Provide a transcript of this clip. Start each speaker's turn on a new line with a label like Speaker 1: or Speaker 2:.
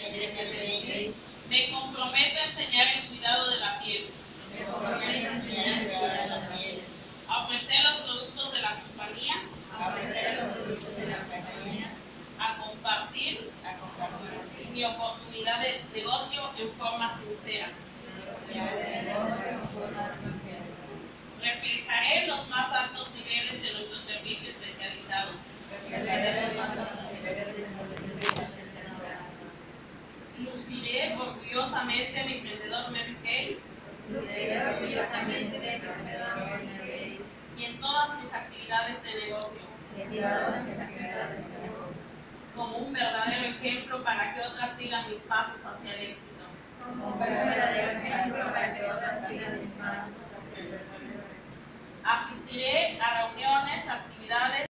Speaker 1: Me comprometo a enseñar el cuidado de la piel. A ofrecer los productos de la compañía. A compartir mi oportunidad de negocio en forma sincera. Reflejaré los más altos niveles de nuestro servicio especializado. Luciré orgullosamente mi emprendedor Mary Kay. Y en todas mis actividades de negocio. Como un verdadero ejemplo para que otras sigan mis pasos hacia el éxito. Asistiré a reuniones, actividades